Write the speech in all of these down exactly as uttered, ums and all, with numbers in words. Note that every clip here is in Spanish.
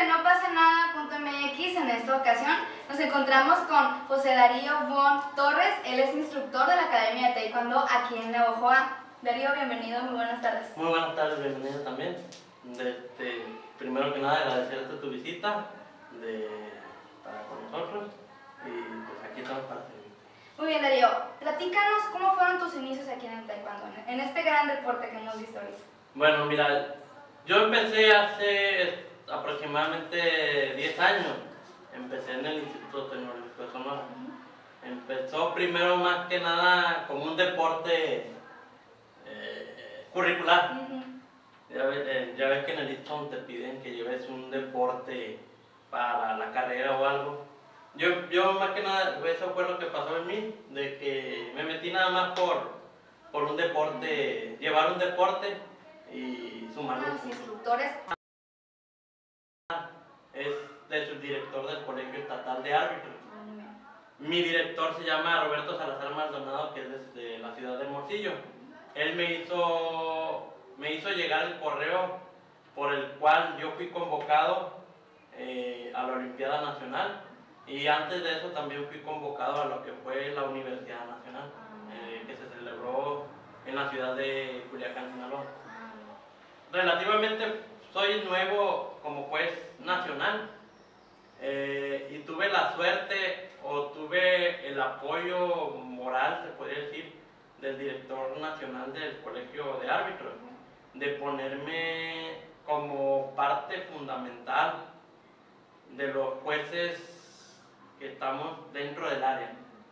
de No Pasa Nada punto M X, en esta ocasión nos encontramos con José Darío Von Torres. Él es instructor de la Academia de Taekwondo aquí en Navojoa. Darío, bienvenido, muy buenas tardes. Muy buenas tardes, bienvenido también. De, de, primero que nada, agradecerte tu visita de, para con nosotros y pues aquí estamos para servirte. Muy bien, Darío, platícanos cómo fueron tus inicios aquí en el Taekwondo, en este gran deporte que hemos visto ahorita. Bueno, mira, yo empecé hace aproximadamente diez años. Empecé en el Instituto Tecnológico de Sonora. Uh-huh. Empezó primero más que nada como un deporte eh, curricular. Uh-huh. ya, ves, eh, ya ves que en el ITSOM te piden que lleves un deporte para la carrera o algo. Yo, yo más que nada, eso fue lo que pasó en mí, de que me metí nada más por, por un deporte, llevar un deporte y sumarlo. Los instructores. Es de subdirector del Colegio Estatal de Árbitros. Mi director se llama Roberto Salazar Maldonado, que es desde la ciudad de Hermosillo. Él me hizo, me hizo llegar el correo por el cual yo fui convocado eh, a la Olimpiada Nacional, y antes de eso también fui convocado a lo que fue la Universidad Nacional, eh, que se celebró en la ciudad de Culiacán, Sinaloa. Relativamente soy nuevo como juez nacional eh, y tuve la suerte o tuve el apoyo moral, se podría decir, del director nacional del Colegio de Árbitros, de ponerme como parte fundamental de los jueces que estamos dentro del área.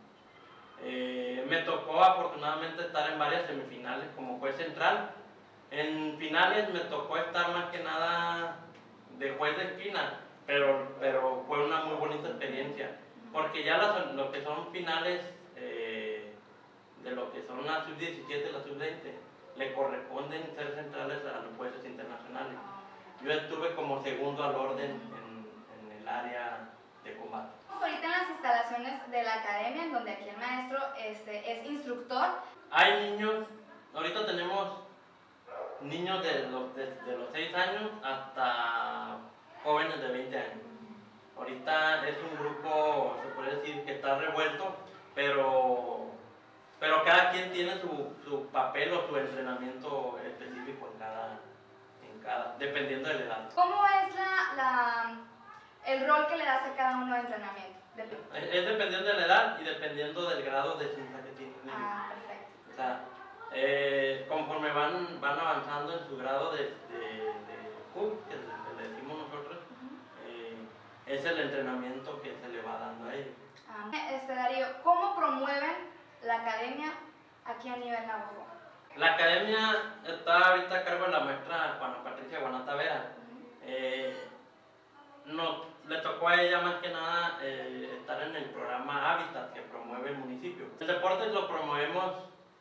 Eh, me tocó afortunadamente estar en varias semifinales como juez central. En finales me tocó estar más que nada de juez de esquina, pero, pero fue una muy bonita experiencia, porque ya las, lo que son finales eh, de lo que son la sub diecisiete y la sub veinte, le corresponden ser centrales a los jueces internacionales. Yo estuve como segundo al orden en, en el área de combate. Ahorita en las instalaciones de la academia, en donde aquí el maestro este, es instructor. Hay niños, ahorita tenemos niños de los, de, de los seis años hasta jóvenes de veinte años. Ahorita es un grupo, se puede decir, que está revuelto, pero, pero cada quien tiene su, su papel o su entrenamiento específico en cada, en cada, dependiendo de la edad. ¿Cómo es la, la, el rol que le das a cada uno de entrenamiento? Es, es dependiendo de la edad y dependiendo del grado de ciencia que tiene. Ah, perfecto. O sea, Eh, conforme van, van avanzando en su grado de, de, de Q, que le decimos nosotros, eh, es el entrenamiento que se le va dando a ellos. Ah, este, Darío, ¿cómo promueven la academia aquí a nivel Navojoa? La academia está ahorita a cargo de la maestra Juana Patricia Guanata Vera. Eh, no, le tocó a ella más que nada eh, estar en el programa Hábitat que promueve el municipio. El deporte lo promovemos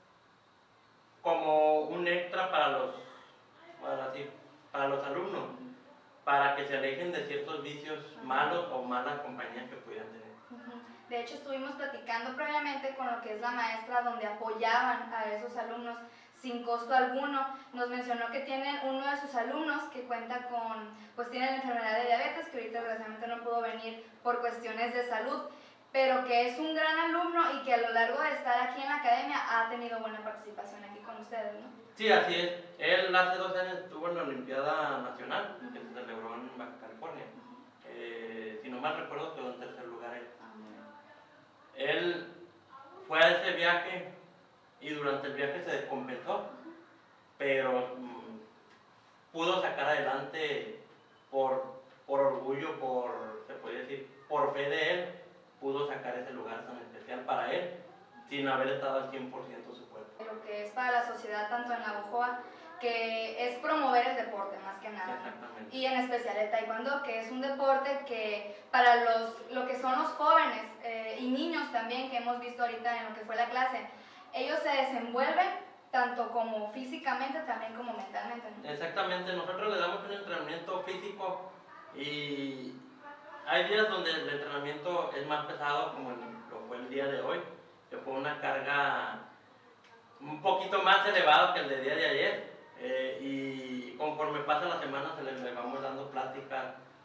como un extra para los, para, así, para los alumnos, para que se alejen de ciertos vicios malos o malas compañías que pudieran tener. De hecho, estuvimos platicando previamente con lo que es la maestra, donde apoyaban a esos alumnos sin costo alguno. Nos mencionó que tienen uno de sus alumnos que cuenta con, pues tiene la enfermedad de diabetes, que ahorita desgraciadamente no pudo venir por cuestiones de salud, pero que es un gran alumno y que a lo largo de estar aquí en la academia ha tenido buena participación aquí con ustedes, ¿no? Sí, así es. Él hace dos años estuvo en la Olimpiada Nacional, uh-huh, que se celebró en Baja California. Uh-huh. eh, si no mal recuerdo, quedó en tercer lugar él. Uh-huh. Él fue a ese viaje y durante el viaje se descompensó, uh-huh, pero mmm, pudo sacar adelante por, por orgullo, por, se puede decir, por fe de él, pudo sacar ese lugar tan especial para él, sin haber estado al cien por ciento su cuerpo. Lo que es para la sociedad, tanto en Navojoa, que es promover el deporte más que nada. Exactamente. Y en especial el taekwondo, que es un deporte que para los, lo que son los jóvenes eh, y niños también, que hemos visto ahorita en lo que fue la clase, ellos se desenvuelven tanto como físicamente, también como mentalmente, ¿no? Exactamente, nosotros le damos un entrenamiento físico y hay días donde el entrenamiento es más pesado, como lo fue el día de hoy, que fue una carga un poquito más elevada que el del día de ayer, eh, y conforme pasa la semana se le, le vamos dando pláticas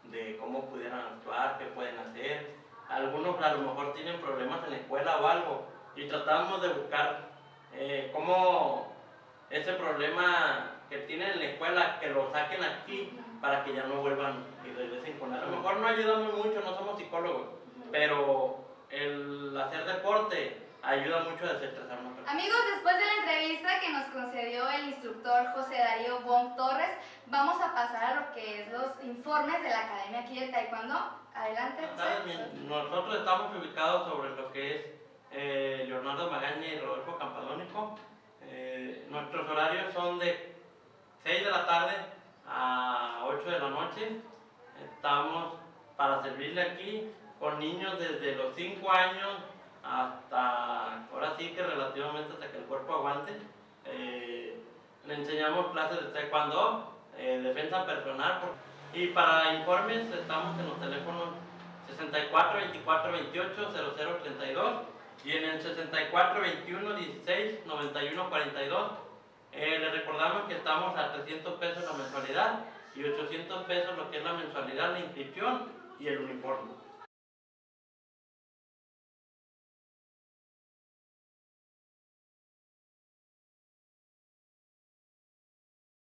de cómo pudieran actuar, qué pueden hacer. Algunos a lo mejor tienen problemas en la escuela o algo y tratamos de buscar eh, cómo ese problema que tienen en la escuela, que lo saquen aquí para que ya no vuelvan y regresen con él. A lo mejor no ayudamos mucho, no somos psicólogos, pero el hacer deporte ayuda mucho a desestresarnos. Amigos, después de la entrevista que nos concedió el instructor José Darío Bon Torres, vamos a pasar a lo que es los informes de la Academia aquí de Taekwondo. Adelante. Nosotros estamos ubicados sobre lo que es eh, Leonardo Magaña y Rodolfo Campadónico. Eh, nuestros horarios son de seis de la tarde a ocho de la noche. Estamos para servirle aquí con niños desde los cinco años hasta, ahora sí que relativamente hasta que el cuerpo aguante. Eh, le enseñamos clases de taekwondo, eh, defensa personal, y para informes estamos en los teléfonos sesenta y cuatro, veinticuatro, veintiocho, cero cero treinta y dos y en el sesenta y cuatro, veintiuno, dieciséis, noventa y uno, cuarenta y dos. Eh, les recordamos que estamos a trescientos pesos la mensualidad y ochocientos pesos lo que es la mensualidad, la inscripción y el uniforme.